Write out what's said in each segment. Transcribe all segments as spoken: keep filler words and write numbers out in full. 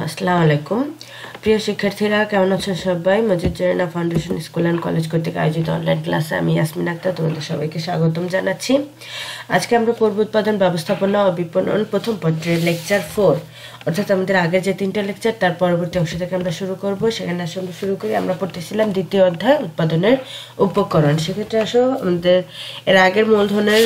আসসালামু আলাইকুম প্রিয় শিক্ষার্থীরা, কেমন আছেন সবাই? Majid Zerina foundation school and college কর্তৃক আয়োজিত অনলাইন ক্লাসে আমি ইয়াসমিন আক্তার তোমাদের সবাইকে স্বাগতম জানাচ্ছি। আজকে আমরা পূর্ব উৎপাদন ব্যবস্থাপনা ও বিপণন প্রথম পত্রের লেকচার ফোর, অর্থাৎ আমাদের আগের যে তিনটা লেকচার তার পরবর্তী অংশ থেকে আমরা শুরু করব। সেখানে আসলে শুরু করি, আমরা পড়তেছিলাম দ্বিতীয় অধ্যায় উৎপাদনের উপকরণ। সেক্ষেত্রে আসলে আমাদের এর আগের মূলধনের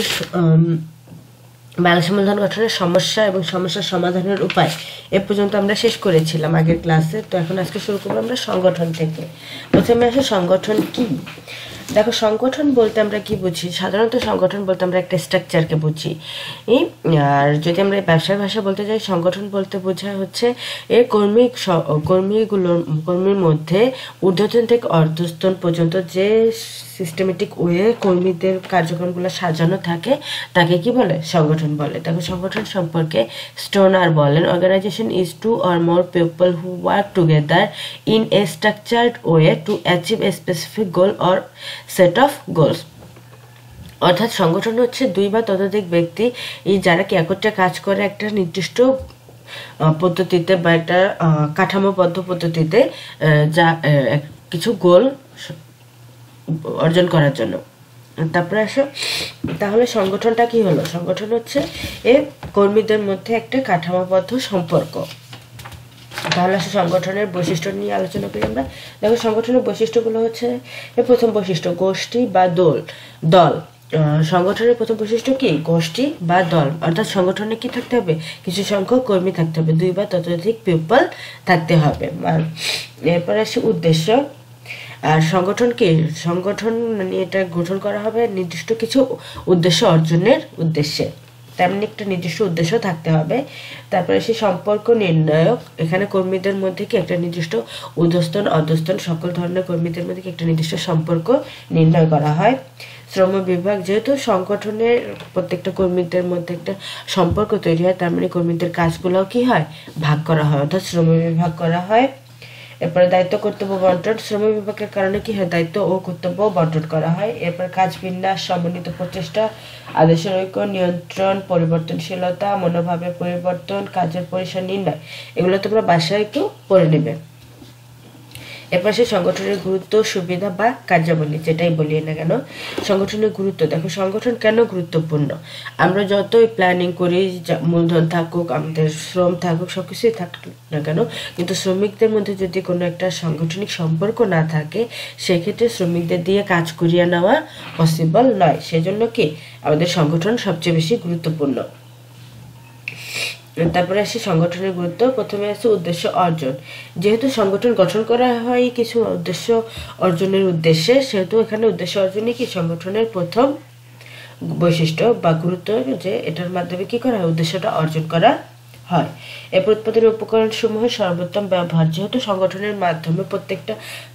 ব্যালেন্স মূলধন গঠনের সমস্যা এবং সমস্যার সমাধানের উপায় এ পর্যন্ত আমরা শেষ করেছিলাম আগের ক্লাসে। তো এখন আজকে শুরু করবো আমরা সংগঠন থেকে। প্রথমে আসে সংগঠন কি। দেখো, সংগঠন বলতে আমরা কি বুঝি? সাধারণত সংগঠন বলতে আমরা একটা স্ট্রাকচারকে বুঝি। আর যদি আমরা ব্যবসার ভাষা বলতে যাই, সংগঠন বলতে বোঝায় হচ্ছে এ কর্মী কর্মীগুলোর কর্মীর মধ্যে ঊর্ধ্বতন থেকে অর্ধস্তন পর্যন্ত যে সিস্টেমেটিক ওয়ে কর্মীদের কার্যক্রমগুলো সাজানো থাকে তাকে কি বলে? সংগঠন বলে। দেখো, সংগঠন সম্পর্কে স্টোনার বলেন, organisation is two or more people who work together in a structured way to achieve a specific goal or set of goals. অর্থাৎ সংগঠন হচ্ছে দুই বা ততোধিক ব্যক্তি যারা কি একত্রে কাজ করে একটা নির্দিষ্ট পদ্ধতিতে বা একটা কাঠামোবদ্ধ পদ্ধতিতে যা কিছু গোল অর্জন করার জন্য। তারপরে আসো, তাহলে সংগঠনটা কি হলো? সংগঠন হচ্ছে এ কর্মীদের মধ্যে একটা কাঠামোবদ্ধ সম্পর্ক। তাহলে আসলে সংগঠনের বৈশিষ্ট্য নিয়ে আলোচনা করি আমরা। দেখো, সংগঠনের বৈশিষ্ট্যগুলো হচ্ছে এর প্রথম বৈশিষ্ট্য গোষ্ঠী বা দল দল সংগঠনের প্রথম বৈশিষ্ট্য কি? গোষ্ঠী বা দল। অর্থাৎ সংগঠনে কি থাকতে হবে? কিছু সংখ্যক কর্মী থাকতে হবে, দুই বা ততোধিক পিপল থাকতে হবে। আর এরপরে আসে উদ্দেশ্য। আর সংগঠন কি? সংগঠন মানে এটা গঠন করা হবে নির্দিষ্ট কিছু উদ্দেশ্য অর্জনের উদ্দেশ্যে, তেমনি একটা নির্দিষ্ট উদ্দেশ্য থাকতে হবে। তারপরে সে সম্পর্ক নির্ণায়ক। এখানে কর্মীদের মধ্যে কি একটা নির্দিষ্ট ঊর্ধ্বস্তন অধস্তন সকল ধরনের কর্মীদের মধ্যে কি একটা নির্দিষ্ট সম্পর্ক নির্ণয় করা হয়। শ্রম বিভাগ, যেহেতু সংগঠনের প্রত্যেকটা কর্মীদের মধ্যে একটা সম্পর্ক তৈরি হয়, তার মানে কর্মীদের কাজগুলোও কি হয়? ভাগ করা হয়, অর্থাৎ শ্রম বিভাগ করা হয়। এরপরে দায়িত্ব কর্তব্য বন্টন। শ্রম বিভাগের কারণে কি হয়? দায়িত্ব ও কর্তব্য বন্টন করা হয়। এরপর কাজ বিন্যাস, সমন্বিত প্রচেষ্টা, আদেশের ঐক্য, নিয়ন্ত্রণ, পরিবর্তনশীলতা, মনোভাবের পরিবর্তন, কাজের পরিসর নির্ণয়। এগুলো তোমরা বাসায় একটু পড়ে নেবে। এরপর সে সংগঠনের গুরুত্ব, সুবিধা বা কার্যাবলী, যেটাই বলি না কেন। সংগঠনের গুরুত্ব। দেখো, সংগঠন কেন গুরুত্বপূর্ণ? আমরা যতই প্ল্যানিং করি, মূলধন থাকুক, আমাদের শ্রম থাকুক, সবকিছুই থাকুক না কেন, কিন্তু শ্রমিকদের মধ্যে যদি কোনো একটা সাংগঠনিক সম্পর্ক না থাকে, সেক্ষেত্রে শ্রমিকদের দিয়ে কাজ করিয়ে নেওয়া পসিবল নয়। সেজন্য কি আমাদের সংগঠন সবচেয়ে বেশি গুরুত্বপূর্ণ। তারপরে আসে সংগঠনের গুরুত্ব। প্রথমে আছে উদ্দেশ্য অর্জন। যেহেতু সংগঠন গঠন করা হয় কিছু উদ্দেশ্য অর্জনের উদ্দেশ্যে, সেহেতু এখানে উদ্দেশ্য অর্জনই কি সংগঠনের প্রথম বৈশিষ্ট্য বা গুরুত্ব, যে এটার মাধ্যমে কি করা হয়? উদ্দেশ্যটা অর্জন করা হয়। এরপর উৎপাদনের উপকরণ সমূহ সর্বোত্তম ব্যবহার। যেহেতু সংগঠনের মাধ্যমে প্রত্যেকটা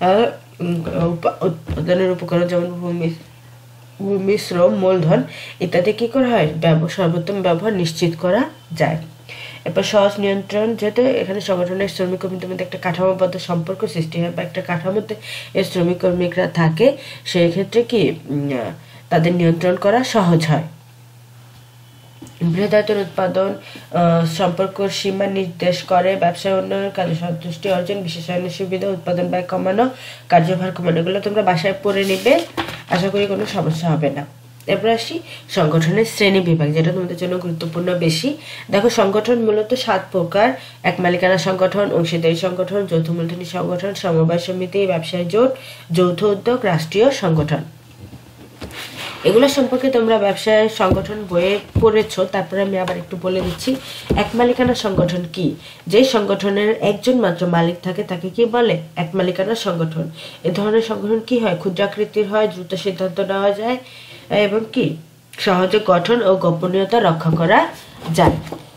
উৎপাদনের উপকরণ, যেমন ভূমি ভূমি শ্রম, মূলধন ইত্যাদি কি করা হয়? সর্বোত্তম ব্যবহার নিশ্চিত করা যায়। এরপর সহজ নিয়ন্ত্রণ। যেহেতু এখানে সংগঠনের শ্রমিক কর্মীদের মধ্যে একটা কাঠামোবদ্ধ সম্পর্ক সৃষ্টি হয় বা একটা কাঠামোতে এই শ্রমিক কর্মীরা থাকে, সেই ক্ষেত্রে কি তাদের নিয়ন্ত্রণ করা সহজ হয়। বৃহদায়তন উৎপাদন সম্পর্ক সীমা নির্দেশ করে। ব্যবসায় উন্নয়ন, কাজে সন্তুষ্টি অর্জন, বিশেষায়নের সুবিধা, উৎপাদন ব্যয় কমানো, কার্যভার কমানো। এগুলো তোমরা বাসায় পড়ে নিবে, আশা করি কোনো সমস্যা হবে না। এরপর আসি সংগঠনের শ্রেণী বিভাগ, যেটা তোমাদের জন্য গুরুত্বপূর্ণ বেশি। দেখো, সংগঠন মূলত সাত প্রকার: এক মালিকানা সংগঠন, অংশীদারি সংগঠন, যৌথ মূলধনী সংগঠন, সমবায় সমিতি, ব্যবসায় জোট, যৌথ উদ্যোগ, রাষ্ট্রীয় সংগঠন। এগুলো সম্পর্কে তোমরা ব্যবসায় সংগঠন বইয়ে পড়েছ, তারপরে আমি আবার একটু বলে দিচ্ছি। এক মালিকানা সংগঠন কি? যে সংগঠনের একজন মাত্র মালিক থাকে তাকে কি বলে? এক মালিকানা সংগঠন। এ ধরনের সংগঠন কি হয়? ক্ষুদ্রাকৃতির হয়, দ্রুত সিদ্ধান্ত নেওয়া যায় এবং কি সহজে গঠন ও গোপনীয়তা রক্ষা করা যায়।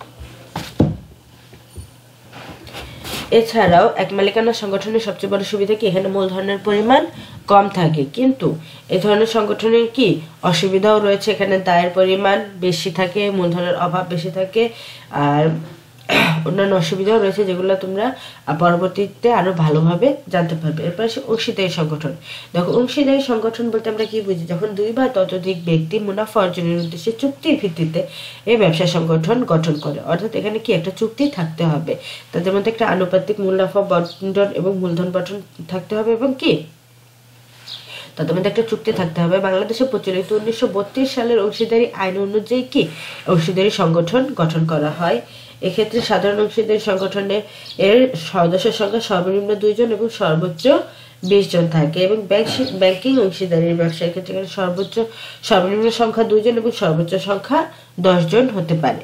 এছাড়াও এক মালিকানা সংগঠনের সবচেয়ে বড় সুবিধা কি? এখানে মূলধনের পরিমাণ কম থাকে, কিন্তু এ ধরনের সংগঠনের কি অসুবিধাও রয়েছে। এখানে দায়ের পরিমাণ বেশি থাকে, মূলধনের অভাব বেশি থাকে, আর অন্যান্য অসুবিধাও রয়েছে যেগুলো তোমরা পরবর্তীতে আরো ভালোভাবে জানতে পারবে। এরপর আসে অংশীদারি সংগঠন। দেখো অংশীদারি সংগঠন বলতে আমরা কি বুঝি, যখন দুই বা ততোধিক ব্যক্তি মুনাফা অর্জনের উদ্দেশ্যে চুক্তির ভিত্তিতে এই ব্যবসা সংগঠন গঠন করে। অর্থাৎ এখানে কি একটা চুক্তি থাকতে হবে, তাদের মধ্যে একটা আনুপাতিক মুনাফা বন্টন এবং মূলধন বন্টন থাকতে হবে এবং কি তাদের মধ্যে একটা চুক্তি থাকতে হবে। বাংলাদেশে প্রচলিত উনিশশো বত্রিশ সালের অংশীদারি আইন অনুযায়ী কি অংশীদারি সংগঠন গঠন করা হয়। এক্ষেত্রে সাধারণ অংশীদারি সংগঠনের এর সদস্যের সংখ্যা সর্বনিম্ন দুইজন এবং সর্বোচ্চ বিশ জন থাকে এবং ব্যাংকিং অংশীদারির ব্যবসায়ীর ক্ষেত্রে সর্বোচ্চ সর্বনিম্ন সংখ্যা দুইজন এবং সর্বোচ্চ সংখ্যা দশ জন হতে পারে।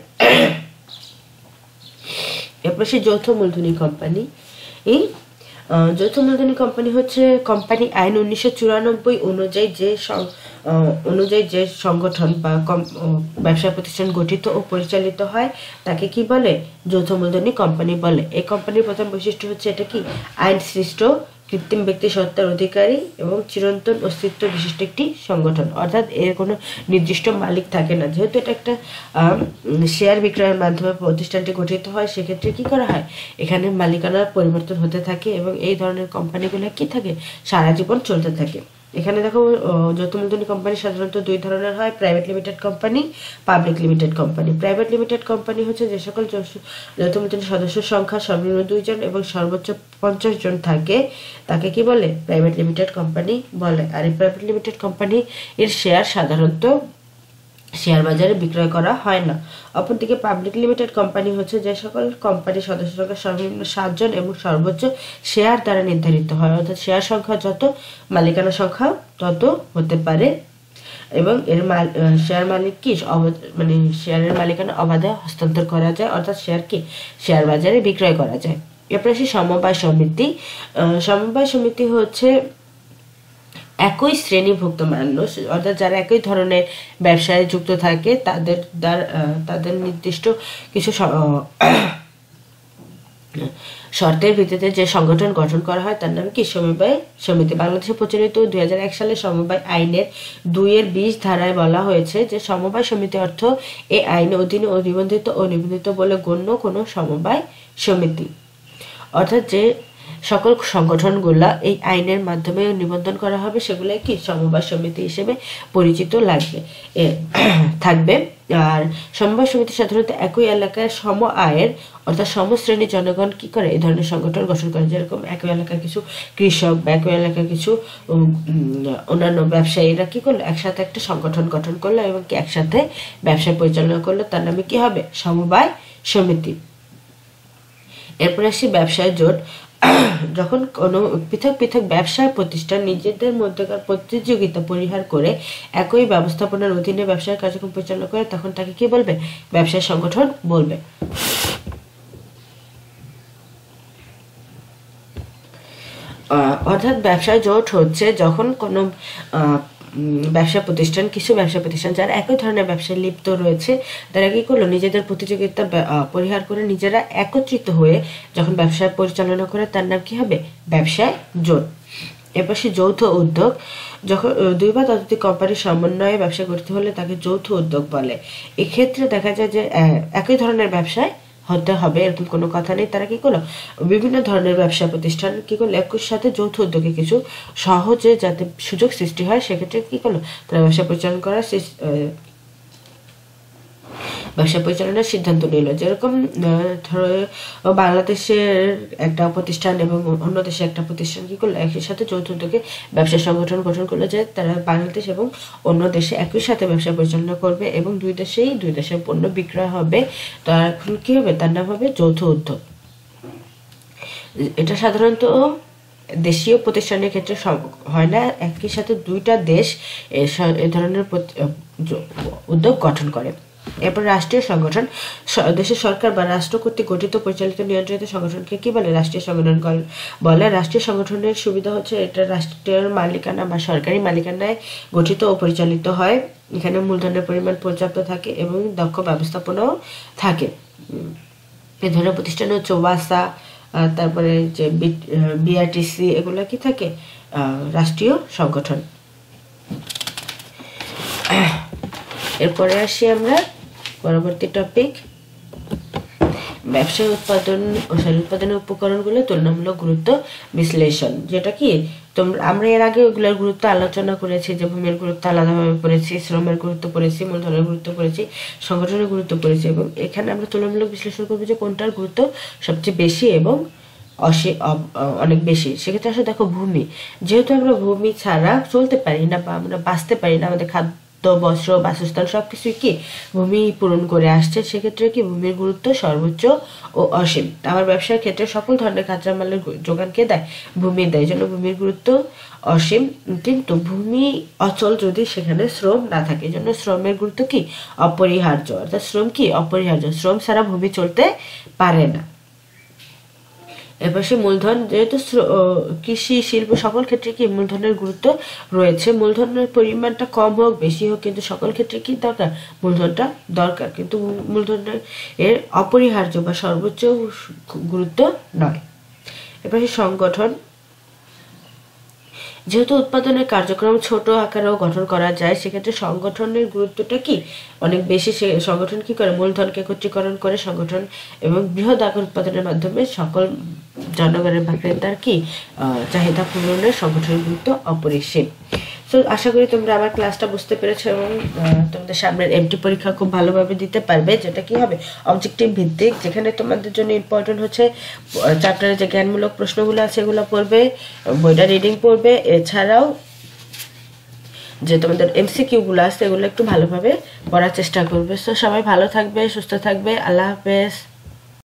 এরপর সে যৌথ মূলধনী কোম্পানি। এই যৌথ মূলধনী কোম্পানি হচ্ছে কোম্পানি আইন উনিশশো চুরানব্বই অনুযায়ী যে অনুযায়ী যে সংগঠন বা ব্যবসা প্রতিষ্ঠান গঠিত ও পরিচালিত হয় তাকে কি বলে, যৌথ মূলধনী কোম্পানি বলে। এই কোম্পানির প্রধান বৈশিষ্ট্য হচ্ছে এটা কি আইন সৃষ্ট কৃত্রিম ব্যক্তি সত্তার অধিকারী এবং চিরন্তন অস্তিত্ব বিশিষ্ট একটি সংগঠন। অর্থাৎ এর কোনো নির্দিষ্ট মালিক থাকে না। যেহেতু এটা একটা শেয়ার বিক্রয়ের মাধ্যমে প্রতিষ্ঠানটি গঠিত হয়, সেক্ষেত্রে কি করা হয়, এখানে মালিকানার পরিবর্তন হতে থাকে এবং এই ধরনের কোম্পানিগুলো কি থাকে সারা জীবন চলতে থাকে। এখানে দেখো যৌথ মূলধনী কোম্পানি সাধারণত দুই ধরনের হয়, private limited company, public limited company. Private limited company হচ্ছে যে সকল যৌথ মূলধনী সদস্যের সংখ্যা সর্বনিম্ন দুইজন এবং সর্বোচ্চ পঞ্চাশ জন থাকে তাকে কি বলে, প্রাইভেট লিমিটেড কোম্পানি বলে। আর এই প্রাইভেট লিমিটেড কোম্পানি এর শেয়ার সাধারণত শেয়ার বাজারে বিক্রয় করা হয় না। অপরদিকে পাবলিক লিমিটেড কোম্পানি হচ্ছে যে সকল কোম্পানির সদস্য সংখ্যা সর্বনিম্ন সাতজন এবং সর্বোচ্চ শেয়ার দ্বারা নির্ধারিত হয়। অর্থাৎ শেয়ার সংখ্যা যত মালিকানা সংখ্যা তত হতে পারে এবং এর শেয়ার মালিক কি মানে শেয়ারের মালিকানা অবাধে হস্তান্তর করা যায়, অর্থাৎ শেয়ার কি শেয়ার বাজারে বিক্রয় করা যায়। এরপর আসি সমবায় সমিতি। সমবায় সমিতি হচ্ছে একই শ্রেণীভুক্ত মানুষ, অর্থাৎ যারা একই ধরনের ব্যবসায় যুক্ত থাকে তাদের তাদের নির্দিষ্ট কিছু শর্তের ভিত্তিতে যে সংগঠন গঠন করা হয় তার নাম কি সমবায় সমিতি। বাংলাদেশে প্রচলিত দুই হাজার এক সালে সমবায় আইনের দুইয়ের বিশ ধারায় বলা হয়েছে যে সমবায় সমিতি অর্থ এই আইনের অধীনে নিবন্ধিত ও নিবন্ধিত বলে গণ্য কোনো সমবায় সমিতি। অর্থাৎ যে সকল সংগঠনগুলা এই আইনের মাধ্যমে নিবন্ধন করা হবে সেগুলো কি সমবায় সমিতি হিসেবে পরিচিত লাগবে থাকবে। আর সমবায় সমিতি সাধারণত একই এলাকার সম আয়ের অর্থাৎ সমশ্রেণী জনগণ কি করে এই ধরনের সংগঠন গঠন করে। যেরকম একই এলাকার কিছু কৃষক বা একই এলাকার কিছু অন্যান্য ব্যবসায়ীরা কি করলো, একসাথে একটা সংগঠন গঠন করলো এবং কি একসাথে ব্যবসা পরিচালনা করলো, তার নামে কি হবে সমবায় সমিতি। এরপরে আসি ব্যবসায় জোট। যখন কোনো পৃথক পৃথক ব্যবসায় প্রতিষ্ঠান নিজেদের মধ্যকার প্রতিযোগিতা পরিহার করে একই ব্যবস্থাপনার অধীনে ব্যবসার কার্যক্রম পরিচালনা করে তখন তাকে কি বলবে, ব্যবসায় সংগঠন বলবে। অর্থাৎ ব্যবসায় জোট হচ্ছে যখন কোনো ব্যবসা প্রতিষ্ঠান কিছু ব্যবসা প্রতিষ্ঠান যারা একই ধরনের ব্যবসায় লিপ্ত রয়েছে তারা কি করলো, নিজেদের প্রতিযোগিতা পরিহার করে নিজেরা একত্রিত হয়ে যখন ব্যবসা পরিচালনা করে তার নাম কি হবে, ব্যবসায় জোট। এরপর সে যৌথ উদ্যোগ। যখন দুই বা ততোধিক কোম্পানির সমন্বয়ে ব্যবসা করতে হলে তাকে যৌথ উদ্যোগ বলে। এক্ষেত্রে দেখা যায় যে একই ধরনের ব্যবসায় হতে হবে এরকম কোনো কথা নেই। তারা কি করলো, বিভিন্ন ধরনের ব্যবসা প্রতিষ্ঠান কি করলো একই সাথে যৌথ উদ্যোগে কিছু সহজে যাতে সুযোগ সৃষ্টি হয় সেক্ষেত্রে কি করলো, তারা ব্যবসা পরিচালনা করার ব্যবসা পরিচালনার সিদ্ধান্ত নিল। যেরকম ধরো বাংলাদেশের একটা প্রতিষ্ঠান এবং অন্য দেশে একটা প্রতিষ্ঠান কি করলো, একই সাথে যৌথ উদ্যোগে ব্যবসা সংগঠন গঠন করলো যে তারা বাংলাদেশ এবং অন্য দেশে একই সাথে ব্যবসা পরিচালনা করবে এবং দুই দেশেই দুই দেশের পণ্য বিক্রয় হবে। তখন কি হবে, তার নাম হবে যৌথ উদ্যোগ। এটা সাধারণত দেশীয় প্রতিষ্ঠানের ক্ষেত্রে হয় না, একই সাথে দুইটা দেশ এ ধরনের উদ্যোগ গঠন করে। এরপর রাষ্ট্রীয় সংগঠন। দেশের সরকার বা রাষ্ট্র কর্তৃক গঠিত পরিচালিত নিয়ন্ত্রিত সংগঠনকে কি বলে, রাষ্ট্রীয় সংগঠন বলে। রাষ্ট্রীয় সংগঠনের সুবিধা হচ্ছে এটা রাষ্ট্রের মালিকানা বা সরকারি মালিকানায় গঠিত ও পরিচালিত হয়। এখানে মূলধনের পরিমাণ পর্যাপ্ত থাকে এবং দক্ষ ব্যবস্থাপনাও থাকে। এ ধরনের প্রতিষ্ঠান হচ্ছে ওয়াসা, তারপরে যে বিআরটিসি, এগুলো কি থাকে রাষ্ট্রীয় সংগঠন। এরপরে আসি আমরা পরবর্তী টপিক ব্যবসায়ী উৎপাদন ও সরি উৎপাদনের উপকরণগুলো তুলনামূলক গুরুত্ব বিশ্লেষণ, যেটা কি তোমরা আমরা এর আগে ওগুলোর গুরুত্ব আলোচনা করেছি, যে ভূমির গুরুত্ব আলাদাভাবে পড়েছি, শ্রমের গুরুত্ব পড়েছি, মূলধনের গুরুত্ব পড়েছি, সংগঠনের গুরুত্ব পড়েছি, এবং এখানে আমরা তুলনামূলক বিশ্লেষণ করবো যে কোনটার গুরুত্ব সবচেয়ে বেশি এবং অসে অনেক বেশি। সেক্ষেত্রে আসলে দেখো, ভূমি, যেহেতু আমরা ভূমি ছাড়া চলতে পারি না বা আমরা বাঁচতে পারি না, আমাদের খাদ্য, বস্ত্র, বাসস্থান সবকিছুই কি ভূমি পূরণ করে আসছে, সেক্ষেত্রে কি ভূমির গুরুত্ব সর্বোচ্চ ও অসীম। আমার ব্যবসার ক্ষেত্রে সকল ধরনের কাঁচামালের যোগানকে দেয় ভূমি, দেয়, জন্য ভূমির গুরুত্ব অসীম। কিন্তু ভূমি অচল যদি সেখানে শ্রম না থাকে, জন্য শ্রমের গুরুত্ব কি অপরিহার্য, অর্থাৎ শ্রম কি অপরিহার্য, শ্রম ছাড়া ভূমি চলতে পারে না। এবার সে মূলধন, যেহেতু কৃষি, শিল্প সকল ক্ষেত্রে কি মূলধনের গুরুত্ব রয়েছে, মূলধনের পরিমাণটা কম হোক বেশি হোক, কিন্তু সকল ক্ষেত্রে কি দরকার, মূলধনটা দরকার, কিন্তু মূলধনের এর অপরিহার্য বা সর্বোচ্চ গুরুত্ব নয়। এবার সংগঠন, যেহেতু উৎপাদনের কার্যক্রম ছোট আকারেও গঠন করা যায়, সেক্ষেত্রে সংগঠনের গুরুত্বটা কি অনেক বেশি। সে সংগঠন কি করে, মূলধনকে একত্রীকরণ করে সংগঠন এবং বৃহৎ আকার উৎপাদনের মাধ্যমে সকল জনগণের বা ক্রেতার কি চাহিদা পূরণের সংগঠনের গুরুত্ব অপরিসীম। তো আশা করি তোমরা আমার ক্লাসটা বুঝতে পেরেছো এবং তোমাদের সামনের এমটি পরীক্ষা খুব ভালোভাবে দিতে পারবে, যেটা কি হবে অবজেক্টিভ ভিত্তিক, যেখানে তোমাদের জন্য ইম্পর্টেন্ট হচ্ছে চ্যাপ্টারে যে জ্ঞানমূলক প্রশ্নগুলো আছে এগুলো পড়বে, বইটা রিডিং পড়বে, এছাড়াও যে তোমাদের এমসিকিউ গুলো আছে এগুলো একটু ভালোভাবে পড়ার চেষ্টা করবে। তো সবাই ভালো থাকবে, সুস্থ থাকবে, আল্লাহ হাফেজ।